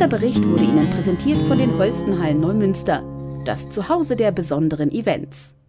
Dieser Bericht wurde Ihnen präsentiert von den Holstenhallen Neumünster, das Zuhause der besonderen Events.